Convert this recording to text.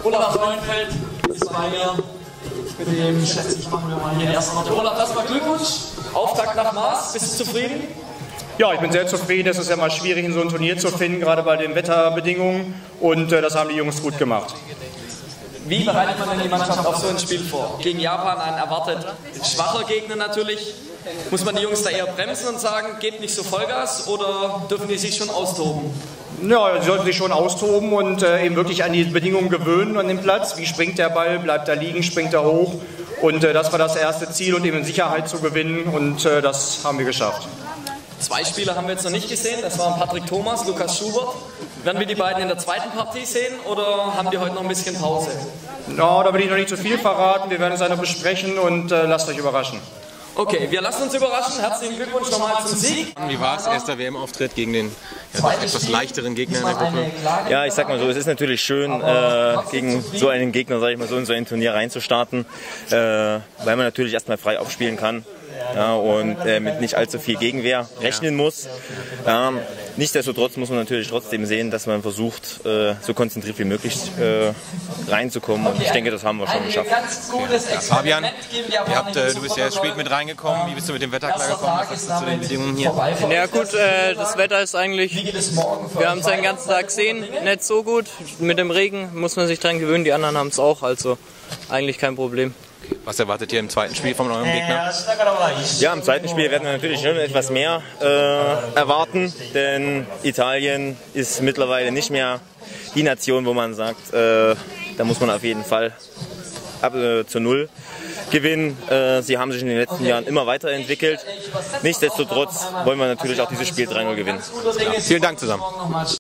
Olaf Neufeld ist bei mir. Mit dem schätze ich, machen wir mal hier erst noch. Olaf, erstmal Glückwunsch. Auftakt nach Maß. Bist du zufrieden? Ja, ich bin sehr zufrieden. Es ist ja mal schwierig, in so ein Turnier zu finden, gerade bei den Wetterbedingungen. Und das haben die Jungs gut gemacht. Wie bereitet man denn die Mannschaft auf so ein Spiel vor? Gegen Japan ein erwartet schwacher Gegner natürlich. Muss man die Jungs da eher bremsen und sagen, gebt nicht so Vollgas, oder dürfen die sich schon austoben? Ja, sie sollten sich schon austoben und eben wirklich an die Bedingungen gewöhnen an dem Platz. Wie springt der Ball, bleibt er liegen, springt er hoch. Und das war das erste Ziel, und eben in Sicherheit zu gewinnen, und das haben wir geschafft. Zwei Spieler haben wir jetzt noch nicht gesehen, das waren Patrick Thomas, Lukas Schubert. Werden wir die beiden in der zweiten Partie sehen, oder haben die heute noch ein bisschen Pause? Ja, da will ich noch nicht zu viel verraten. Wir werden es noch besprechen, und lasst euch überraschen. Okay, wir lassen uns überraschen. Herzlichen Glückwunsch nochmal zum Sieg. Wie war es, erster WM-Auftritt gegen den doch etwas leichteren Gegner in der Gruppe? Ja, ich sag mal so, es ist natürlich schön, gegen so einen Gegner, sag ich mal so, in so ein Turnier reinzustarten, weil man natürlich erstmal frei aufspielen kann. Ja, und mit nicht allzu viel Gegenwehr rechnen muss. Nichtsdestotrotz muss man natürlich trotzdem sehen, dass man versucht, so konzentriert wie möglich reinzukommen. Und ich denke, das haben wir schon geschafft. Ja, Fabian, du bist ja erst spät mit reingekommen. Wie bist du mit dem Wetter klargekommen? Was sagst du zu den Bedingungen hier? Ja gut, das Wetter ist eigentlich, wir haben es den ganzen Tag gesehen, nicht so gut. Mit dem Regen muss man sich dran gewöhnen, die anderen haben es auch, also eigentlich kein Problem. Was erwartet ihr im zweiten Spiel von eurem Gegner? Ja, im zweiten Spiel werden wir natürlich schon etwas mehr erwarten, denn Italien ist mittlerweile nicht mehr die Nation, wo man sagt, da muss man auf jeden Fall zu Null gewinnen. Sie haben sich in den letzten Jahren immer weiterentwickelt. Nichtsdestotrotz wollen wir natürlich auch dieses Spiel 3-0 gewinnen. Ja, vielen Dank zusammen.